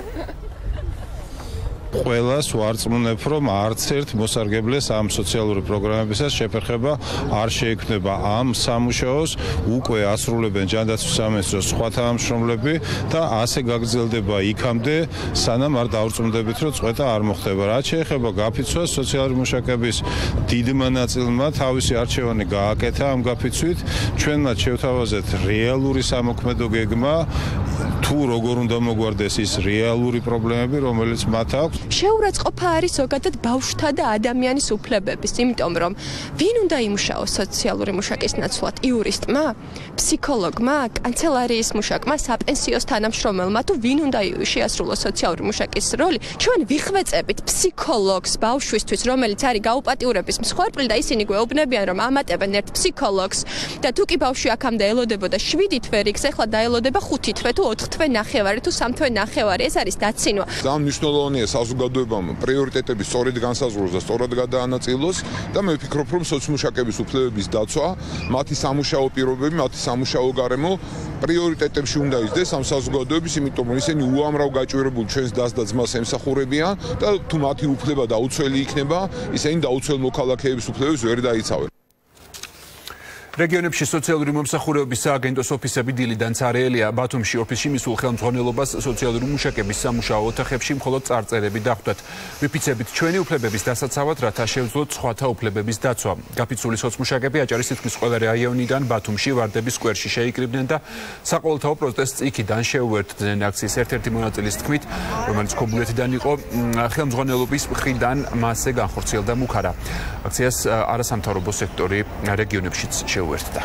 ყველას ვარწმუნებ, რომ არც ერთ მოსარგებლეს ამ სოციალური პროგრამებისას შეფერხება არ შეექმნება. ამ სამუშაოს უკვე ასრულებენ ჯანდაცვის სამინისტროს სხვა თანამშრომლები და ასე გაგრძელდება იქამდე, სანამ არ დავრწმუნდებით, რომ წვეთა არ მოხდება. რაც შეეხება გაფიცვას, სოციალური მუშაკების დიდმა ნაწილმა თავისი არჩევანი გააკეთა ამ გაფიცვით. ჩვენ მათ შევთავაზეთ რეალური სამოქმედო გეგმა, თუ როგორ უნდა მოგვარდეს ის რეალური პრობლემები, რომელიც მათ აქვს. შეურაცხყოფა არის ზოგადად ბავშვთა და ადამიანის უფლებების, იმიტომ რომ ვინ უნდა იმუშაოს სოციალური მუშაკის ნაცვლად? იურისტმა, ფსიქოლოგმა, კანცელარიის მუშაკმა, საპენსიოს თანამშრომელმა თუ ვინ უნდა შეასრულოს სოციალური მუშაკის როლი? ჩვენ ვიხვეწებით ფსიქოლოგს ბავშვისთვის, რომელიც არის გაუპატიურების მსხვერპლი და ისინი გვეუბნებიან, რომ ამატებენ ერთ ფსიქოლოგს და თუ კი ბავშვი აქამდე ელოდებოდა 7 თვე რიგს, ახლა დაელოდება 5 თვე თუ 4 თვე ნახევარი თუ 3 თვე ნახევარი. ეს არის დაცინვა. ძალიან მნიშვნელოვანია საზოგადოებამ პრიორიტეტები სწორედ განსაზღვროს და სწორად გადაანაწილოს და მე ვფიქრობ, რომ სოციმუშაკების უფლებების დაცვა, მათი სამუშაო პირობები, მათი სამუშაო გარემო პრიორიტეტებში უნდა ისდეს ამ საზოგადოების, იმიტომ რომ ისინი უამრავ გაჭირებულ ჩვენს დას და ძმას ემსახურებიან და თუ მათი უფლება დაუცველი იქნება, ისინი დაუცველ მოქალაქეების უფლებებს ვერ დაიცავენ. რეგიონებში სოციალური მომსახურებების სააგენტოს ოფისები დილიდან ცარიელია. ბათუმში ოფისში მისულ ხელმძღვანელობას სოციალური მუშაკების სამუშაო ოთახებში მხოლოდ წარწერები დახვდათ. ვიფიცებით ჩვენი უფლებების დასაცავად, რათა შევძლოთ სხვათა უფლებების დაცვა. გაფიცული სოცმუშაკები აჭარის თითქმის ყველა რაიონიდან ბათუმში ვარდების სკვერში შეიკრიბნენ და საყოველთაო პროტესტს იქიდან შეუერთდნენ. აქციის ერთ-ერთი მონაწილის თქმით, რომელიც ქობულეთიდან იყო, ხელმძღვანელობის მხრიდან მასზე განხორციელდა მუქარა. აქციას არასამთავრობო სექტორი რეგიონებშიც შეუერთდა.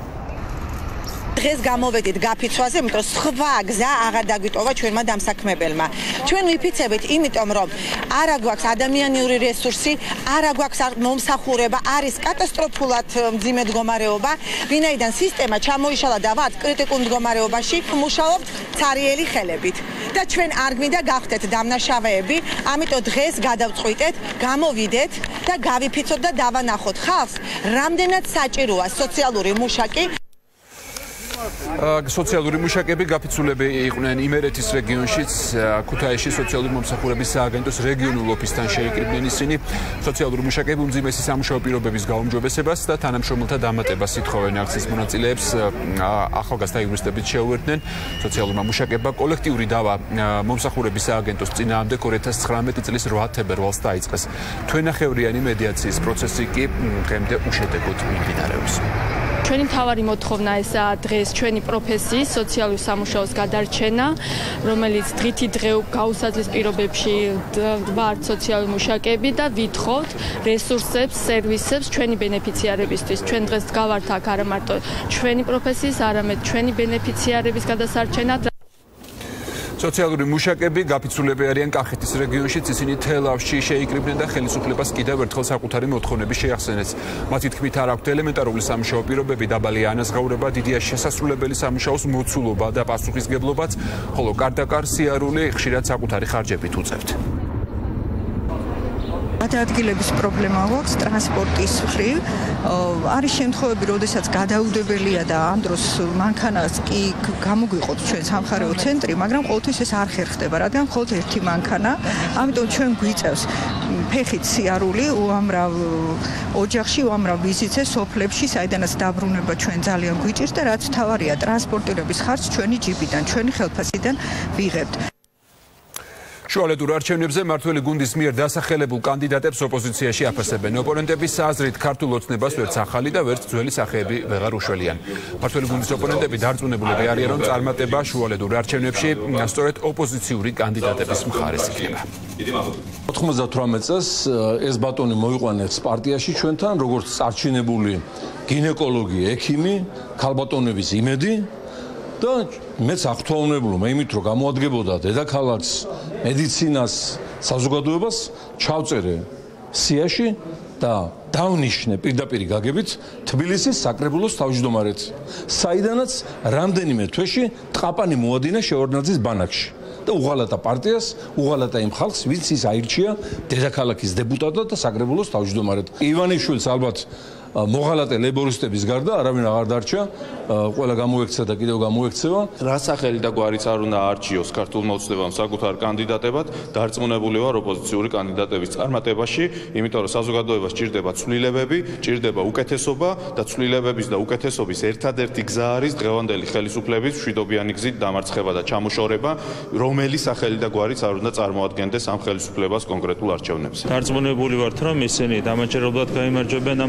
დღეს გამოვედით გაფიცვაზე, იმიტომ სხვა გზა აღარ დაგვიტოვა ჩვენმა დამსაქმებელმა. ჩვენ ვიფიცებით, იმიტომ რომ არა გვაქვს ადამიანური რესურსი, არა გვაქვს მომსახურება, არის კატასტროფულად მძიმე მდგომარეობა, ვინაიდან სისტემა ჩამოიშალა და ვართ კრიტიკულ მდგომარეობაში, მუშაობთ ცარიელი ხელებით. და ჩვენ არ გვინდა გავხდეთ დამნაშავეები, ამიტომ დღეს გადავწყვიტეთ, გამოვიდეთ და გავიფიცოთ და დავანახოთ ხალხს, რამდენად საჭიროა სოციალური მუშაკი. სოციალური მუშაკები გაფიცულები იყვნენ იმერეთის რეგიონშიც, ქუთაისში სოციალური მომსახურების სააგენტოს რეგიონულ ოფისთან შეიკრიბნენ ისინი. სოციალური მუშაკები უმძიმესი სამუშაო პირობების გაუმჯობესებას და თანამშრომელთა დამატებას ითხოვენ. აქციის მონაწილეებს ახალგაზრდა იურისტებით შეუერთდნენ. სოციალურმა მუშაკებმა კოლექტიური დავა მომსახურების სააგენტოს წინააღმდეგ 2019 წლის 8 თებერვალს დაიწყეს. თვენახევრიანი მედიაციის პროცესი კი დღემდე უშედეგოდ მიმდინარეობს. ჩვენი მთავარი მოთხოვნა ესაა დღეს ჩვენი პროფესიის სოციალური სამუშაოს გადარჩენა, რომელიც დღითი დღე გაუსაძლის პირობებში ვართ სოციალური მუშაკები და ვითხოვთ რესურსებს, სერვისებს ჩვენი ბენეფიციარებისთვის. ჩვენ დღეს გავართ აქ არა მარტო ჩვენი პროფესიის, არამედ ჩვენი ბენეფიციარების გადასარჩენად. სოციალური მუშაკები გაფიცულები არიან კახეთის რეგიონშიც, ისინი თელავში შეიკრიბნენ და ხელისუფლებას კიდევ ერთხელ საკუთარი მოთხოვნები შეახსენეს. მათი თქმით, არ აქვთ ელემენტარული სამუშაო პირობები, დაბალი ანაზღაურება, დიდია შესასრულებელი სამუშაოს მოცულობა და პასუხისგებლობაც, ხოლო კარდაკარ სიარული ხშირად საკუთარი ხარჯებით უწევთ. გადაადგილების პრობლემა გვაქვს ტრანსპორტის მხრივ. არის შემთხვევები, როდესაც გადაუდებელია და ამ დროს მანქანას კი გამოგვიყოთ ჩვენ სამხარეო ცენტრი, მაგრამ ყოველთვის ეს არ ხერხდება, რადგან მხოლოდ ერთი მანქანა. ამიტომ ჩვენ გვიწევს ფეხით სიარული უამრავ ოჯახში, უამრავ ვიზიტზე, სოფლებში, საიდანაც დაბრუნება ჩვენ ძალიან გვიჭირს და რაც თავარია ტრანსპორტირების ხარჯს ჩვენი ჯიბიდან, ჩვენი ხელფასიდან ვიღებთ. შუალედურ არჩევნებზე მართველი გუნდის მიერ დასახელებულ კანდიდატებს ოპოზიციაში აფასებენ. ოპონენტების აზრით, ქართულ ოცნებას ვერც ახალი და ვერც ძველი სახეები ვეღარ უშველიან. მართველი გუნდის ოპონენტები დარწმუნებულები არიან, რომ წარმატება შუალედურ არჩევნებში სწორედ ოპოზიციური კანდიდატების მხარეს იქნება. 98 წელს ეს ბატონი მოიყვანეს პარტიაში ჩვენთან, როგორც წარჩინებული გინეკოლოგი, ექიმი, ქალბატონების იმედი და მეც აღთვალუნებულობ იმით, რომ გამოადგებოდა დედაქალაქს, მედიცინას, საზოგადოებას, ჩავწერე სიაში და დავნიშნე პირდაპირ გაგებით თბილისის საკრებულოს თავმჯდომარედ, საიდანაც რამდენიმე თვეში ტყაპანი მოადინა შევარდნაძის ბანაკში და უღალატა პარტიას, უღალატა იმ ხალხს, ვინც ის აირჩია დედაქალაქის დეპუტატად და საკრებულოს თავმჯდომარედ. ივანიშვილს ალბათ მოღალატე ლეიბორისტების გარდა არავინ აღარ დარჩა, ყველა გამოექცა და კიდევ გამოექცევა. რა სახელი და გვარიც არ უნდა არჩიოს ქართულმა ოცნებამ საკუთარ კანდიდატებად, დარწმუნებული ვარ ოპოზიციური კანდიდატების წარმატებაში, იმიტომ რომ საზოგადოებას ჭირდება ცვლილებები, ჭირდება უკეთესობა და ცვლილებების და უკეთესობის ერთადერთი გზა არის დღევანდელი ხელისუფლების მშვიდობიანი გზით დამარცხება და ჩამოშორება, რომელი სახელი და გვარიც არ უნდა წარმოადგენდეს ამ ხელისუფლებას კონკრეტულ არჩევნებზე. დარწმუნებული ვართ, რომ ისინი დამაჯერებლად გაიმარჯვებიან ამ არჩევნებში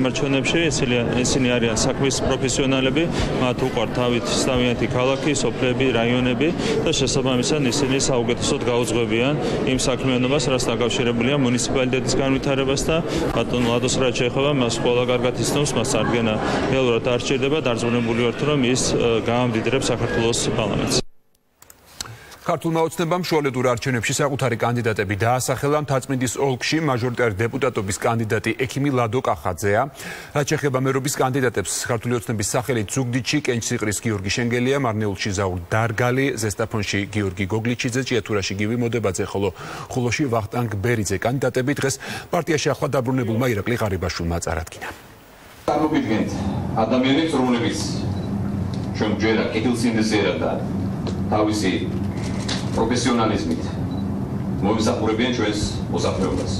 პერიოდებში ესენი არიან საქმის პროფესიონალები, მათ უყვართ თავით თავიანთი ქალაქი, სოფლები, რაიონები და შესაბამისად ისინი საუკეთესოდ გაუძღვებიან იმ საქმიანობას, რაც დაკავშირებულია მუნიციპალიტეტის განვითარებას და ბატონ ლადოს რაც შეეხება მას ყველა კარგად იცნობს, მას წარდგენა ველურად არ სჭირდება, დარწმუნებული ვართ, რომ ის გაამდიდრებს საქართველოს პარლამენტს. ქართულმა ოცნებამ შუალედურ არჩევნებში საკუთარი კანდიდატები დაასახელა. მთაწმინდის ოლქში მაჟორიტარი დეპუტატობის კანდიდატი ექიმი ლადო კახაძეა. რაც შეეხება მერობის კანდიდატებს, ქართული ოცნების სახელით ზუგდიდში კენჭსიყრის გიორგი შენგელია, მარნეულში ზაურ დარგალი, ზესტაფონში გიორგი გოგლიჩიძე, ჭიათურაში გივი მოდებაძე, ხოლო ხულოში ვახტანგ ბერიძე. კანდიდატები დღეს პარტიაში ახლა დაბრუნებულმა ირაკლი ღარიბაშვილმა წარადგინა. წარმოგიდგენთ ადამიანებს, რომლებიც ჩვენ გვჯერა კეთილსინდისერად და თავისი პროფესიონალიზმით მოიმსახურებიან ჩვენს მოსახლეობას.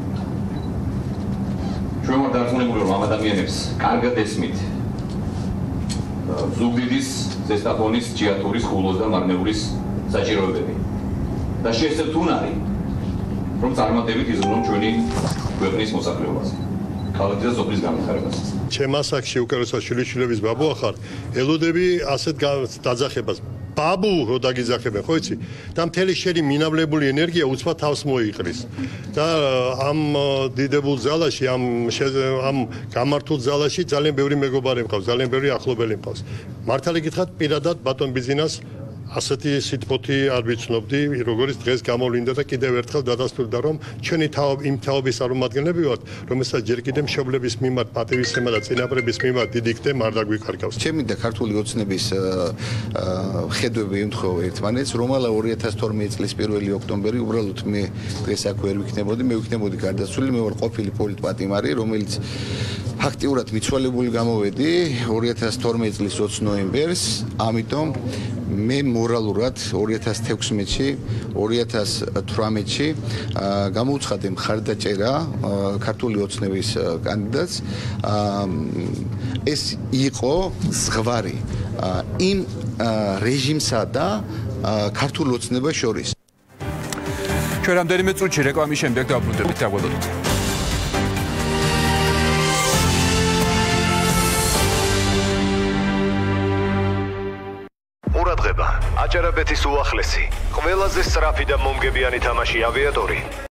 ჩვენ ვართ დარწმუნებული, რომ ამ ადამიანებს კარგად ესმით ზუგდიდის, ზესტაფონის, ჭიათურის, ხულოს და მარნეულის საჭიროებები. და შეეცდათ უნარი, რომ წარმატებით იზრუნონ ჩვენი ქვეყნის მოსახლეობას. ქალაქის და სოფლის განვითარებას. ჩემ ასაკში უკერესად შვილიშვილების ბაბუა ხარ, ელოდები ასეთ დაძახებას. ბაბუ რო დაგიძახებენ, ხო იცი? და მთელი შენი მინავლებული ენერგია უცბად თავს მოიყრის. და ამ დიდებულ ზალაში, ამ გამართულ ზალაში ძალიან ბევრი მეგობარი მყავს, ძალიან ბევრი ახლობელი მყავს. მართალი გითხრათ, პირადად ბატონ ბიზინას ასეთი სიტყვოთი არ ვიცნობდი, როგორც დღეს გამოვლინდა და კიდევ ერთხელ დადასტურდა, რომ ჩვენი იმ თაობის წარმომადგენლები ვართ, რომელსაც ჯერ კიდევ მშობლების მიმართ პატივისცემა და წინაპრების მიმართ დიდი კდე არ დაგვიკარგავს. ჩემი და ქართული ოცნების ხედვები ემთხვევა ერთმანეთს, რომალა 2012 წლის 1 ოქტომბერი უბრალოდ მე დღეს აქ ვერ ვიქნებოდი, მე ვიქნებოდი გარდაცვლილი, მე ვარ ყოფილი პოლიტპატიმარი, რომელიც ფაქტიურად მიცვალებული გამოვედი 2012 წლის 20 ნოემბერს, ამიტომ მე მორალურად 2016-ში, 2018-ში გამოუცხადე მხარდაჭერა ქართული ოცნების კანდიდატს. ეს იყო ზღვარი იმ რეჟიმსა და ქართულ ოცნებას შორის. ჩვენ რამდენიმე წუთში რეკლამის შემდეგ დავბრუნდებით, დაგველოდოთ. აჭარაბეთის უახლესი, ყველაზე სწრაფი და მომგებიანი თამაში ავიატორი